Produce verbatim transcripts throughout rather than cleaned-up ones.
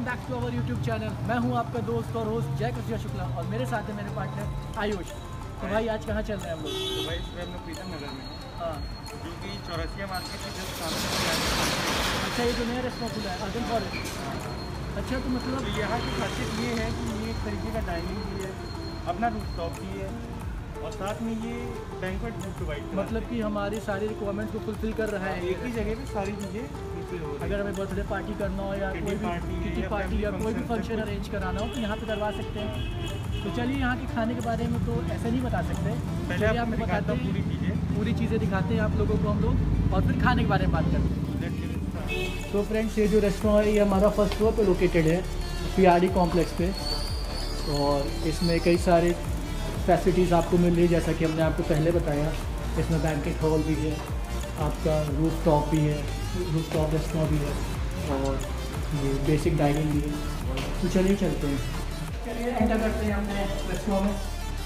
Back to our YouTube channel. मैं हूं आपका दोस्त और होस्ट जय कृष्ण शुक्ला और मेरे साथ है मेरे पार्टनर आयुष। तो भाई आज कहाँ चल रहे हैं हम लोग? तो भाई इसमें हम लोग प्रीतम नगर में हाँ, जो कि चौरसिया मार्केट के जस्ट सामने। अच्छा ये जो नया रेस्टोरेंट खुला है अर्बन फॉरेस्ट। अच्छा तो मतलब तो यहाँ की खासियत ये है कि ये एक तरीके का डाइनिंग भी है, अपना रूफटॉप भी है और साथ में ये बैंक्वेट भी प्रोवाइड मतलब कि हमारी सारी रिक्वायरमेंट को फुलफिल कर रहा है। एक ही जगह पे सारी चीज़ें फुलफिल हो रही अगर हमें बर्थडे पार्टी करना हो या कोई भी किटी पार्टी या कोई भी फंक्शन अरेंज कराना हो तो यहाँ पे करवा सकते हैं। तो चलिए यहाँ के खाने के बारे में तो ऐसे नहीं बता सकते, पहले चलिए आपको बताते हैं पूरी चीज़ें पूरी चीज़ें दिखाते हैं आप लोगों को हम लोग और फिर खाने के बारे में बात करते हैं। तो फ्रेंड्स ये जो रेस्टोरेंट है ये हमारा फर्स्ट फ्लोर पे लोकेटेड है पी आर डी कॉम्प्लेक्स पे और इसमें कई सारे फैसिलिटीज़ आपको मिल रही है जैसा कि हमने आपको पहले बताया। इसमें बैंकेट हॉल भी है, आपका रूफ टॉप भी है, रूफ टॉप रेस्टोरेंट भी है और ये बेसिक डाइनिंग भी है। तो चलिए चलते हैं, चलिए एंटर करते हैं अपने रेस्टोरेंट में।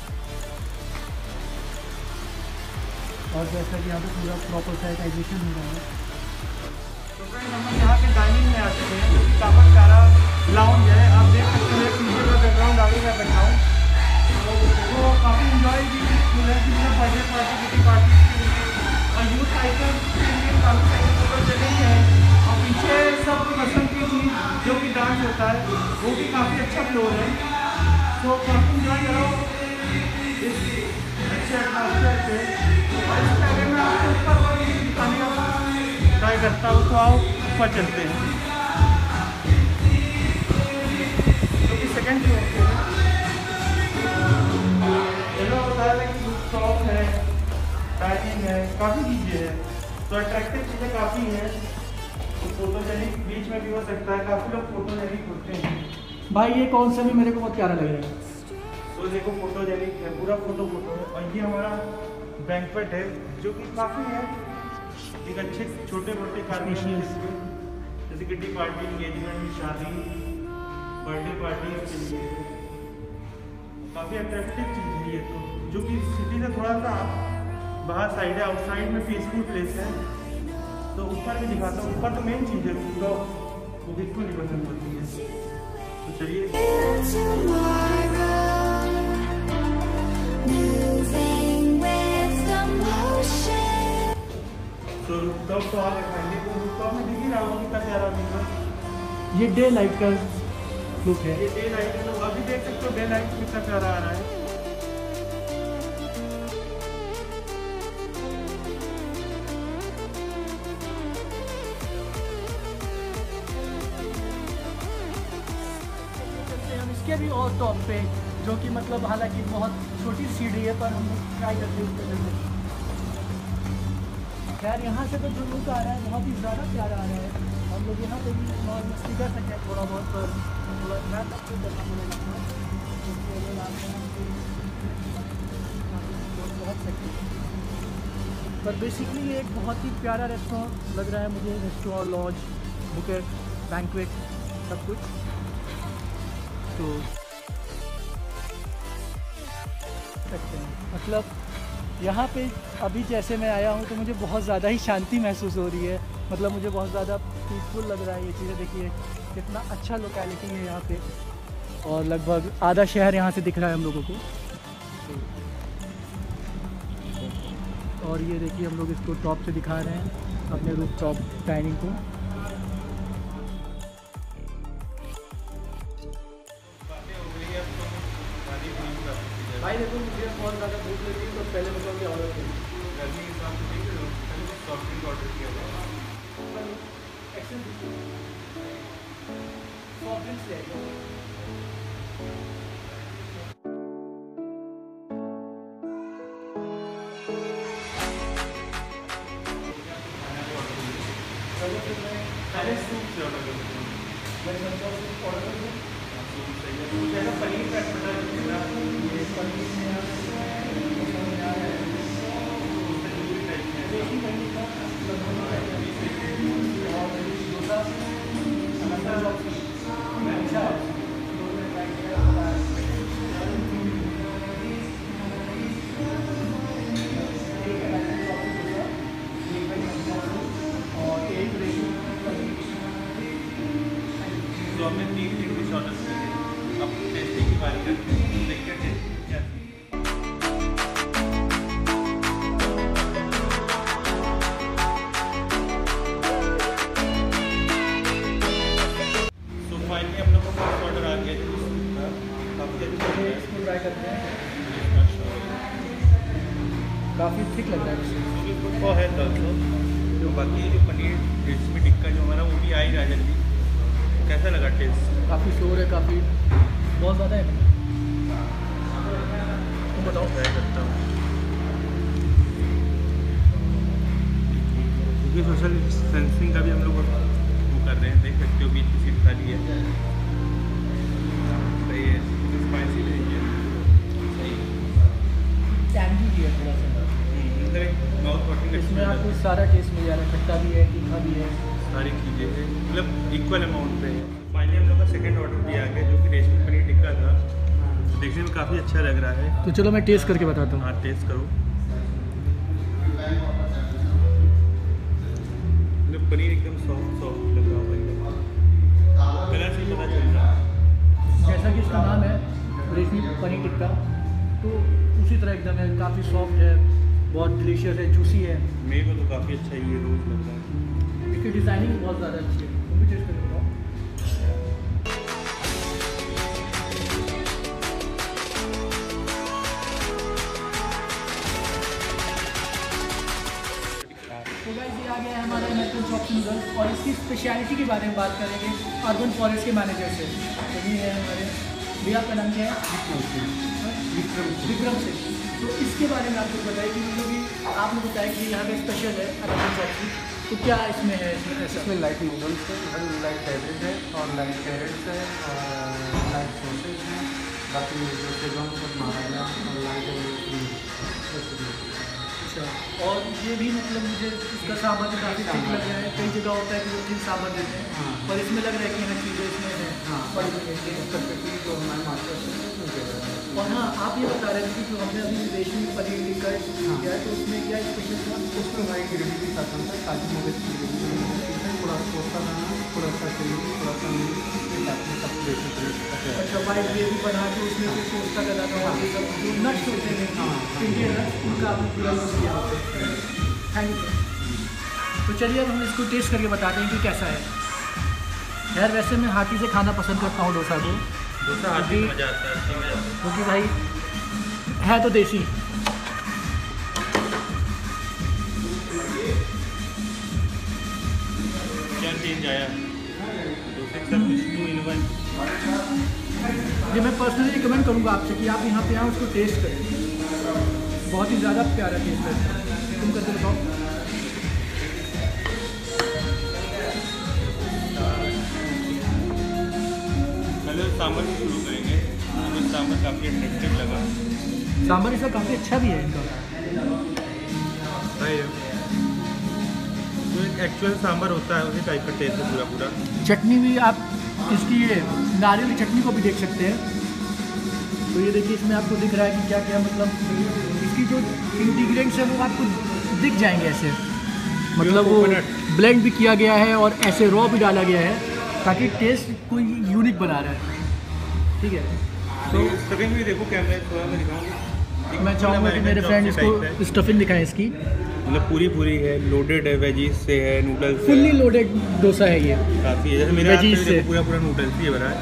और जैसा कि यहाँ पे पूरा प्रॉपर सैनिटाइजेशन हो रहा है। तो फ्रेंड्स हम यहाँ के डाइनिंग में आते हैं जो कि काफ़ी सारा लाउंज है। आप देख सकते हैं पीछे का बैकग्राउंड आगे मैं बैठा हूँ तो काफ़ी इंजॉय भी फुल है कि बर्थडे पार्टी किटी पार्टी के लिए और यूथ आइकन के लिए काफ़ी सारी फोटो जगह है और पीछे सब पसंद की चीज़ जो कि डांस होता है वो भी काफ़ी अच्छा फ्लोर है। तो काफ़ी इंजॉय करो इस अच्छे एटमॉस्फेयर से। और इसके आगे मैं आपको ऊपर वाली दिखाने का ट्राई करता हूँ तो आओ ऊपर चलते हैं जो कि सेकेंड फ्लोर पे है। शॉप है, डाइनिंग है, काफ़ी चीज़ें हैं तो अट्रैक्टिव चीज़ें काफ़ी हैं। तो फोटोजेनिक बीच में भी हो सकता है, काफ़ी लोग फोटोजेनिक होते हैं। भाई ये कौन सा भी मेरे को बहुत प्यारा लग रहा है। तो देखो फोटोजेनिक है, पूरा फोटो फोटो है और ये हमारा बैंक्वेट है जो कि काफ़ी है एक अच्छे छोटे मोटे कार्निशल जैसे किटी पार्टी, एंगेजमेंट, शादी, बर्थडे पार्टी के लिए काफ़ी अट्रैक्टिव चीज़ है ये तो, जो कि सिटी से थोड़ा सा बाहर साइड है, आउटसाइड में पीसफुल प्लेस है। तो ऊपर भी दिखाता हूँ, ऊपर तो मेन चीज़ है तो वो बिल्कुल नहीं पसंद होती है। तो चलिए तो रूफटॉप तो आप दिखाएंगे तो रूफटॉप में दिख ही रहा होगा कितना प्यारा मिल ये डे लाइट का लुक है। ये डे लाइट है तो अभी देख सकते हो डे लाइट कितना प्यारा आ रहा है। इसके भी और टॉप पे जो कि मतलब हालांकि बहुत छोटी सीढ़ी है पर हम लोग ट्राई करते हैं उसके। यार यहाँ से तो जो लुक आ रहा है बहुत ही ज़्यादा प्यारा आ रहा है। हम लोग यहाँ पे भी मस्ती कर सकते हैं थोड़ा बहुत पर थोड़ा ध्यान रखते करना पड़ेगा बहुत सकते। पर बेसिकली ये एक बहुत ही प्यारा रेस्टोरेंट लग रहा है मुझे। रेस्टोरेंट, लॉज, बुकेट, बैंक्वेट सब कुछ। तो सकते हैं मतलब यहाँ पे अभी जैसे मैं आया हूँ तो मुझे बहुत ज़्यादा ही शांति महसूस हो रही है। मतलब मुझे बहुत ज़्यादा पीसफुल लग रहा है ये चीज़ें। देखिए कितना अच्छा लोकेलिटी है यहाँ पे और लगभग आधा शहर यहाँ से दिख रहा है हम लोगों को। और ये देखिए हम लोग इसको टॉप से दिखा रहे हैं अपने रूफ टॉप डाइनिंग को। भाई देखो मुझे बहुत ज़्यादा भूख लगी तो पहले मतलब क्या ऑर्डर किया गर्मी के हिसाब से देख रहे हो, मैंने सॉफ्ट ड्रिंक ऑर्डर किया था। सॉफ्ट ड्रिंक्स ले पहले सूप से ऑर्डर करते हैं, मैं सूप ऑर्डर कर दूँ। सूप चाहिए तो जैसा पनीर का बटर ये पनीर हमने तीन तीन डिश ऑर्डर किए हैं। अब टेस्टिंग की बात करते हैं, देखते हैं क्या थी। सो फाइनली हम लोग को फर्स्ट ऑर्डर आ गया जूस का। काफ़ी अच्छा है, इसको ट्राई करते हैं। माशाल्लाह। काफ़ी थिक लग रहा है वैसे। भी गुड फॉर हेल्थ ऑल्सो। जो बाकी जो पनीर रेशमी टिक्का जो हमारा वो भी आ ही रहा है जल्दी। कैसा लगा टेस्ट? काफ़ी शोर है, काफ़ी बहुत ज़्यादा है। तुम बताओ। ट्राई करता हूँ क्योंकि सोशल डिस्टेंसिंग का भी हम लोग वो कर रहे हैं, देख सकते हो बीच की सीट खाली है। सही है, स्पाइसी नहीं है, सही टैंगी भी है थोड़ा सा। Mouth watering. इसमें आपको सारा टेस्ट मिल जा रहा है, खट्टा भी है, तीखा भी है, सारी चीज़ें हैं, मतलब इक्वल अमाउंट पे है। फाइनली हम लोग का सेकंड ऑर्डर भी आ गया जो कि रेशमी पनीर टिक्का था। देखने में काफ़ी अच्छा लग रहा है। तो चलो मैं टेस्ट करके बताता हूँ। हाँ टेस्ट करो। मतलब पनीर एकदम सॉफ्ट सॉफ्ट लग रहा होगा एकदम, कलर से पता चल रहा है। जैसा कि इसका नाम है रेशमी पनीर टिक्का, तो उसी तरह एकदम है, काफ़ी सॉफ्ट है, बहुत डिलीशियस है, जूसी है। मेरे को तो काफ़ी अच्छा ये रोज लग रहा है। इसकी डिज़ाइनिंग बहुत ज़्यादा अच्छी है। तुम भी टेस्ट करके बताओ। तो गाइस ये आ गया है हमारा अमेरिकन चॉप्स नूडल्स, और इसकी स्पेशलिटी के बारे में बात करेंगे अर्बन फॉरेस्ट के मैनेजर से। तो ये है हमारे भैया, आपका नाम क्या है? विक्रम विक्रम सिंह। तो इसके बारे में आप लोग बताइए कि मतलब कि आपने बताया कि यहाँ पे स्पेशल है अमेरिकन चॉप्स, तो क्या इसमें है? इसमें ऐसा इसमें लाइट नूडल्स है, लाइट कैबेज है और लाइट कैरेट्स है और लाइट सॉसेज है, बाकी जो शेजवान सॉस महाराजा और लाइट। अच्छा, और ये भी मतलब मुझे इसका सामान भी काफ़ी ठीक लग रहा है। कई जगह होता है कि वो ठीक सामान देते हैं, हाँ। पर इसमें लग रहा है कि हाँ चीज़ें इसमें है हाँ। पड़ी हुई है। परफेक्टली जो हमारे मास्टर से और हाँ, आप ये बता रहे थे कि जो हमने अभी रेशमी पनीर टिक्का किया है, तो उसमें क्या स्पेशल था? उसमें वाइट ग्रेवी के साथ होता है, काजू मगज की ग्रेवी, थोड़ा सोसा दाना, थोड़ा सा चिली, थोड़ा सा मिर्च, सब बेसिक। अच्छा, वाइट ग्रेवी बना के उसमें फिर सोस्ता का दाना और ये सब जो नट्स होते हैं, हाँ। इंडियन नट्स, उनका आपने पूरा यूज़ किया होता है। Thank you. तो चलिए अब हम इसको टेस्ट करके बताते हैं कि कैसा है। यार वैसे मैं हाथी से खाना पसंद करता हूँ डोसा को, दूसरा हाथी में मजा आता है, अच्छी मजा आता है। क्योंकि भाई है तो देसी। क्या चेंज आया डोसे के साथ? Two in one. ये मैं पर्सनली रिकमेंड करूँगा आपसे कि आप यहाँ पे आएँ, उसको टेस्ट करें। बहुत ही ज़्यादा प्यारा टेस्ट है। तुम करके बताओ। पहले सांभर से शुरू करेंगे। मुझे सांभर काफ़ी अट्रैक्टिव लगा। सांभर इसका काफ़ी अच्छा भी है इनका। भाई जो एक एक्चुअल सांभर होता है उसी टाइप का टेस्ट है पूरा पूरा। चटनी भी आप इसकी ये नारियल की चटनी को भी देख सकते हैं। तो ये देखिए, इसमें आपको दिख रहा है कि क्या क्या मतलब इसकी जो इंग्रेडिएंट्स है वो आपको दिख जाएंगे ऐसे, मतलब वो ब्लेंड भी किया गया है और ऐसे रॉ भी डाला गया है ताकि टेस्ट कोई यूनिक बना रहा है। ठीक है, तो स्टफिंग भी देखो, कैमरे थोड़ा मैं दिखाऊंगा। मैं चाहूँगा कि मेरे फ्रेंड इसको स्टफिंग दिखाएं इसकी। मतलब पूरी पूरी है, लोडेड है, वेजीज से है, नूडल्स से फुल्ली लोडेड डोसा है ये काफ़ी है। जैसे मेरे हाथ वेजीज में से देखो पूरा पूरा नूडल्स ही भरा है।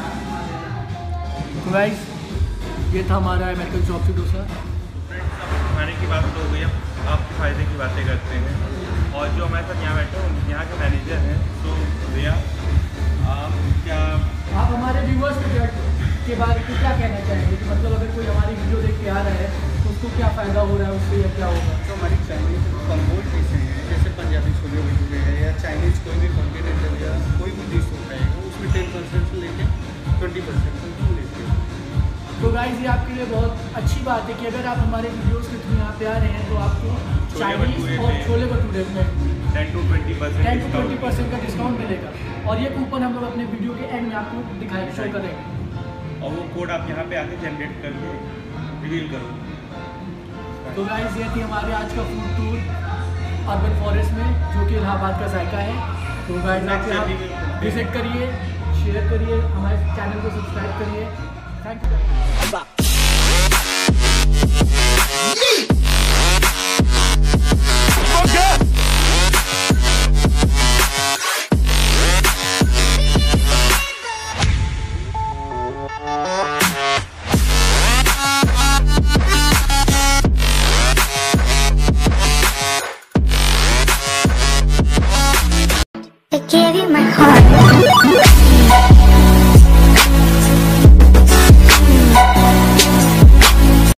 तो गाइस ये था हमारा अमेरिकन चॉप्स डोसा। खाने की बात तो हो गई, अब आपके फ़ायदे की बातें करते हैं। और जो हमारे साथ यहाँ बैठे हैं यहाँ के मैनेजर हैं। तो भैया आप क्या आप हमारे व्यूवर्स के बारे में क्या कहना चाहेंगे कि मतलब अगर कोई हमारी वीडियो देख के आ रहा है तो उसको क्या फ़ायदा हो रहा है उससे, या क्या होगा? जो हमारी चाइनीज कम्बोज डिशें हैं, जैसे पंजाबी छोले भटूरे है या चाइनीज़ कोई भी कॉन्टिनेंटल या कोई भी डिश होता है, उसमें टेन परसेंट से लेकर ट्वेंटी परसेंट तक हम लेते हैं। तो गाइस ये आपके लिए बहुत अच्छी बात है कि अगर आप हमारे वीडियोस के थ्रू यहाँ पे आ रहे हैं तो आपको चाइनीज़ और छोले भटूरे में ten to twenty percent ten to twenty percent का डिस्काउंट मिलेगा। और ये कूपन हम लोग अपने वीडियो के एंड में आपको दिखाएंगे, शो करेंगे। और वो कोड आप यहाँ पे आके जनरेट करके रिवील करो। तो गाइस ये थी हमारे आज का फूड टूर अर्बन फॉरेस्ट में, जो कि इलाहाबाद का जायका है। तो गाइस आप यहाँ विजिट करिए, शेयर करिए, हमारे चैनल को सब्सक्राइब करिए। Thank you. I gave you my heart.